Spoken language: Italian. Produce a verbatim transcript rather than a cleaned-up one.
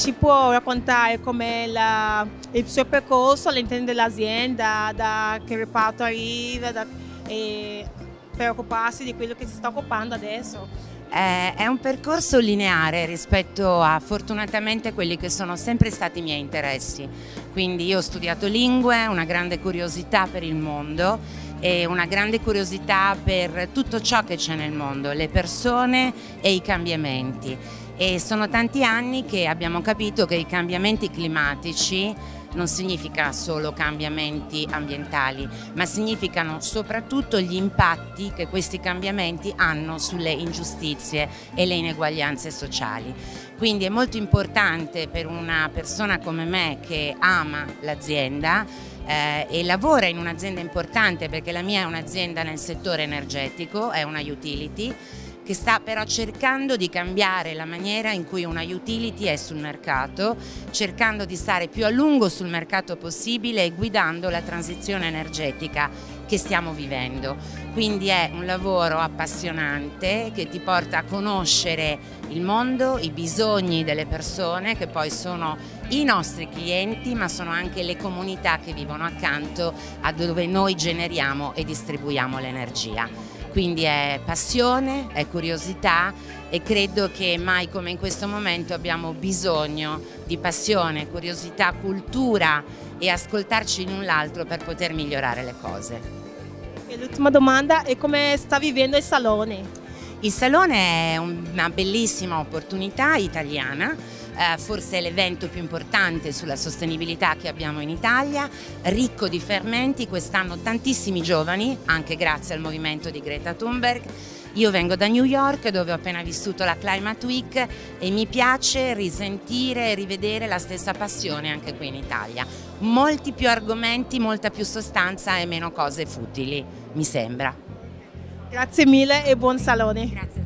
ci può raccontare com'è la- il suo percorso all'interno dell'azienda, da che reparto arriva da, e per occuparsi di quello che si sta occupando adesso? Eh, È un percorso lineare rispetto a fortunatamente quelli che sono sempre stati i miei interessi. Quindi io ho studiato lingue, una grande curiosità per il mondo e una grande curiosità per tutto ciò che c'è nel mondo, le persone e i cambiamenti. E sono tanti anni che abbiamo capito che i cambiamenti climatici non significa solo cambiamenti ambientali, ma significano soprattutto gli impatti che questi cambiamenti hanno sulle ingiustizie e le ineguaglianze sociali. Quindi è molto importante per una persona come me che ama l'azienda eh, e lavora in un'azienda importante, perché la mia è un'azienda nel settore energetico, è una utility, che sta però cercando di cambiare la maniera in cui una utility è sul mercato, cercando di stare più a lungo sul mercato possibile e guidando la transizione energetica che stiamo vivendo. Quindi è un lavoro appassionante che ti porta a conoscere il mondo, i bisogni delle persone che poi sono i nostri clienti, ma sono anche le comunità che vivono accanto a dove noi generiamo e distribuiamo l'energia. Quindi è passione, è curiosità e credo che mai come in questo momento abbiamo bisogno di passione, curiosità, cultura e ascoltarci l'un l'altro per poter migliorare le cose. E l'ultima domanda è come sta vivendo il Salone? Il Salone è una bellissima opportunità italiana. Eh, forse è l'evento più importante sulla sostenibilità che abbiamo in Italia, ricco di fermenti, quest'anno tantissimi giovani, anche grazie al movimento di Greta Thunberg. Io vengo da New York dove ho appena vissuto la Climate Week e mi piace risentire e rivedere la stessa passione anche qui in Italia. Molti più argomenti, molta più sostanza e meno cose futili, mi sembra. Grazie mille e buon Salone. Grazie.